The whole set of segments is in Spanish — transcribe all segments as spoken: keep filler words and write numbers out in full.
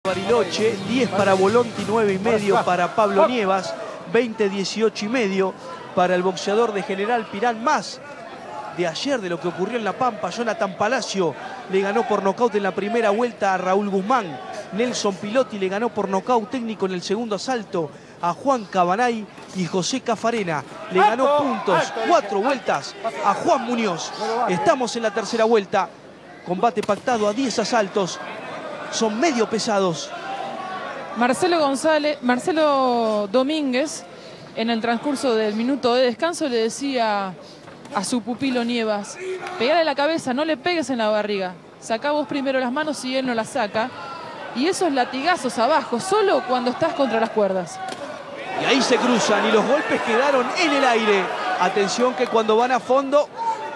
Bariloche, diez para Volonti, nueve y medio para Pablo Nievas, veinte dieciocho y medio para el boxeador de General Pirán. Más de ayer de lo que ocurrió en La Pampa. Jonathan Palacio le ganó por nocaut en la primera vuelta a Raúl Guzmán. Nelson Pilotti le ganó por nocaut técnico en el segundo asalto a Juan Cabanay, y José Cafarena le ganó puntos, cuatro vueltas, a Juan Muñoz. Estamos en la tercera vuelta, combate pactado a diez asaltos, son medio pesados. Marcelo González, Marcelo Domínguez, en el transcurso del minuto de descanso le decía a su pupilo Nievas: pegale la cabeza, no le pegues en la barriga, sacá vos primero las manos y él no las saca. Y esos latigazos abajo, solo cuando estás contra las cuerdas. Y ahí se cruzan y los golpes quedaron en el aire. Atención que cuando van a fondo,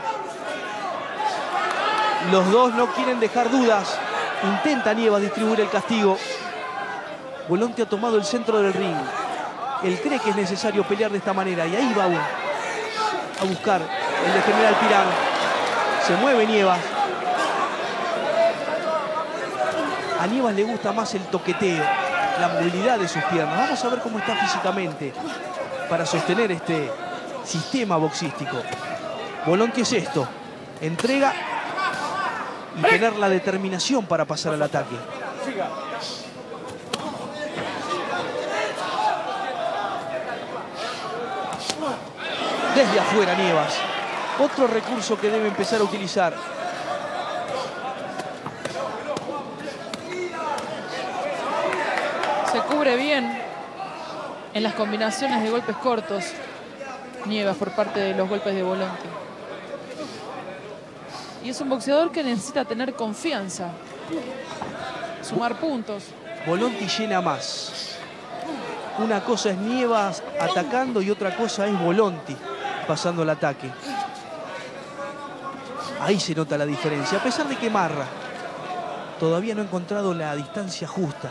los dos no quieren dejar dudas. Intenta Nievas distribuir el castigo. Volonti ha tomado el centro del ring. Él cree que es necesario pelear de esta manera y ahí va a buscar el de General Pirán. Se mueve Nievas. A Nievas le gusta más el toqueteo, la movilidad de sus piernas. Vamos a ver cómo está físicamente para sostener este sistema boxístico. Volonti es esto: entrega y tener la determinación para pasar al ataque. Desde afuera Nievas. Otro recurso que debe empezar a utilizar. Se cubre bien en las combinaciones de golpes cortos Nievas por parte de los golpes de Volonti. Y es un boxeador que necesita tener confianza, sumar puntos. Volonti llena más. Una cosa es Nievas atacando y otra cosa es Volonti pasando el ataque. Ahí se nota la diferencia. A pesar de que Marra todavía no ha encontrado la distancia justa.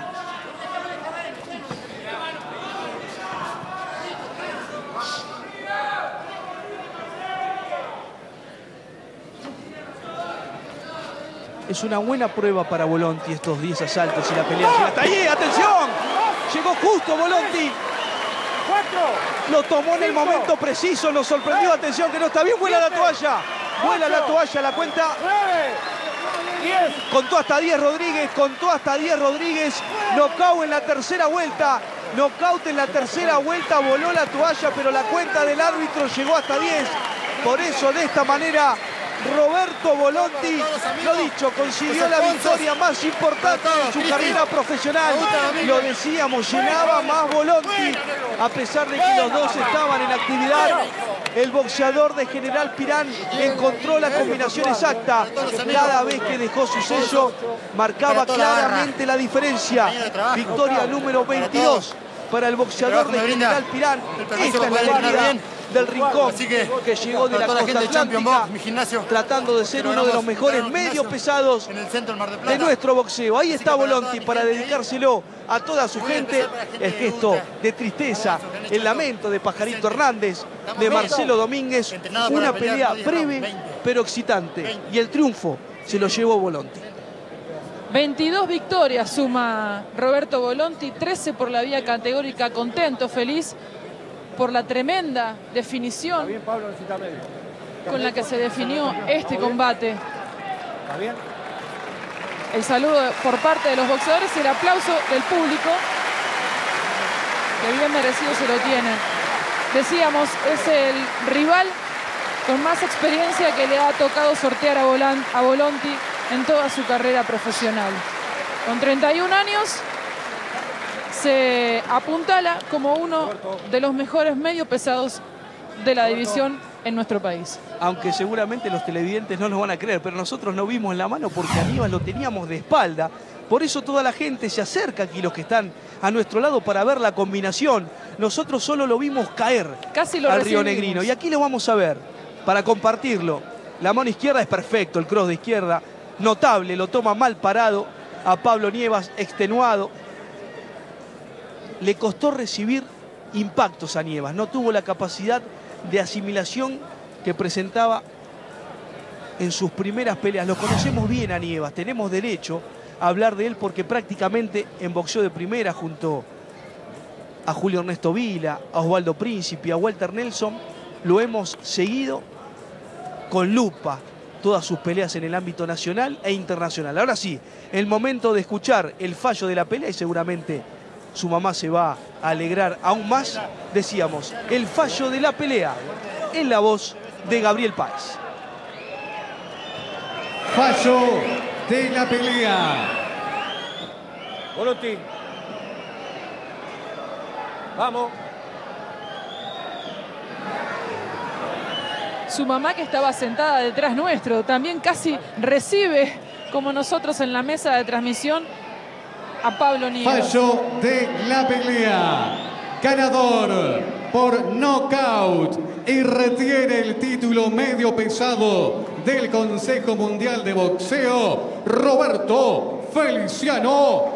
Es una buena prueba para Volonti estos diez asaltos y la pelea llega hasta allí. ¡Atención! Llegó justo Volonti. Lo tomó en el momento preciso, nos sorprendió. Atención que no está bien, vuela la toalla. Vuela la toalla, la cuenta. Contó hasta diez Rodríguez, contó hasta diez Rodríguez. Nocaut en la tercera vuelta. Nocaut en la tercera vuelta, voló la toalla, pero la cuenta del árbitro llegó hasta diez. Por eso de esta manera Roberto Volonti, lo dicho, consiguió la victoria más importante de su carrera profesional. Lo decíamos, llenaba más Volonti, a pesar de que los dos estaban en actividad. El boxeador de General Pirán encontró la combinación exacta. Cada vez que dejó su sello, marcaba claramente la diferencia. Victoria número veintidós para el boxeador de General Pirán. Esta es la alegría del Rincón, que, que llegó de la costa atlántica, tratando de ser uno de los mejores medios pesados de nuestro boxeo. Ahí está Volonti para dedicárselo a toda su gente. El gesto de tristeza, el lamento de Pajarito Hernández, de Marcelo Domínguez. Una pelea breve pero excitante. Y el triunfo se lo llevó Volonti. veintidós victorias suma Roberto Volonti, trece por la vía categórica. Contento, feliz por la tremenda definición con la que se definió este combate. El saludo por parte de los boxeadores y el aplauso del público, que bien merecido se lo tiene. Decíamos, es el rival con más experiencia que le ha tocado sortear a, Volan, a Volonti en toda su carrera profesional. Con treinta y un años, se apuntala como uno de los mejores medio pesados de la división en nuestro país. Aunque seguramente los televidentes no nos van a creer, pero nosotros no vimos la mano porque a Nievas lo teníamos de espalda. Por eso toda la gente se acerca aquí, los que están a nuestro lado, para ver la combinación. Nosotros solo lo vimos caer Casi lo al recibimos. rionegrino. Y aquí lo vamos a ver para compartirlo. La mano izquierda es perfecto, el cross de izquierda, notable, lo toma mal parado a Pablo Nievas, extenuado. Le costó recibir impactos a Nievas, no tuvo la capacidad de asimilación que presentaba en sus primeras peleas. Lo conocemos bien a Nievas, tenemos derecho hablar de él porque prácticamente en boxeo de primera, junto a Julio Ernesto Vila, a Osvaldo Príncipe, a Walter Nelson, lo hemos seguido con lupa todas sus peleas en el ámbito nacional e internacional. Ahora sí, el momento de escuchar el fallo de la pelea y seguramente su mamá se va a alegrar aún más. Decíamos, el fallo de la pelea en la voz de Gabriel Páez. Fallo de la pelea. Volonti. Vamos. Su mamá, que estaba sentada detrás nuestro, también casi recibe, como nosotros en la mesa de transmisión, a Pablo Nieves. Fallo de la pelea. Ganador por nocaut y retiene el título medio pesado del Consejo Mundial de Boxeo, Roberto Feliciano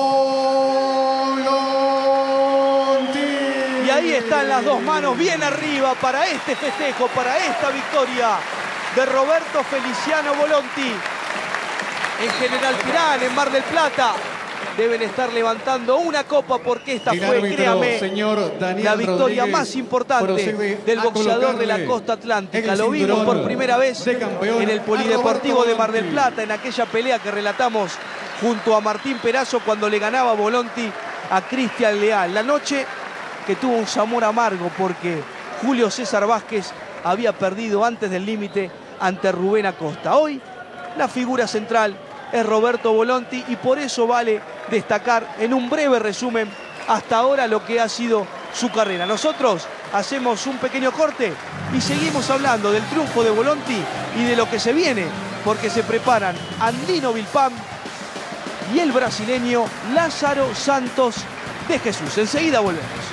Volonti. Y ahí están las dos manos bien arriba para este festejo, para esta victoria de Roberto Feliciano Volonti. En General Pirán, en Mar del Plata, deben estar levantando una copa porque esta El fue, árbitro, créame, señor Daniel la victoria Rodríguez, más importante procede del a boxeador de la colocarle costa atlántica. el Lo vimos por cinturón primera vez de campeón en el Polideportivo a de Mar del Roberto Plata, en aquella pelea que relatamos junto a Martín Perazo cuando le ganaba Volonti a Cristian Leal. La noche que tuvo un sabor amargo porque Julio César Vázquez había perdido antes del límite ante Rubén Acosta. Hoy la figura central es Roberto Volonti y por eso vale destacar en un breve resumen hasta ahora lo que ha sido su carrera. Nosotros hacemos un pequeño corte y seguimos hablando del triunfo de Volonti y de lo que se viene, porque se preparan Andino Vilpam y el brasileño Lázaro Santos de Jesús. Enseguida volvemos.